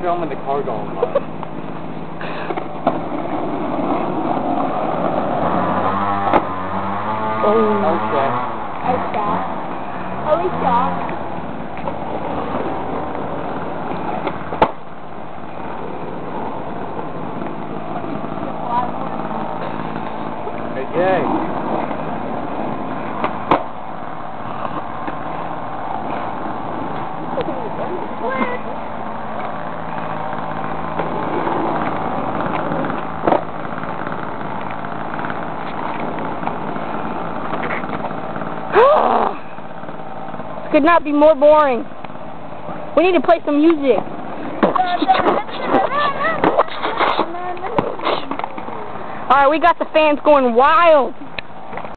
filming the car going by. Oh. Okay. I shot. Oh, we shot. Hey, Jay. Could not be more boring. We need to play some music. Alright, we got the fans going wild.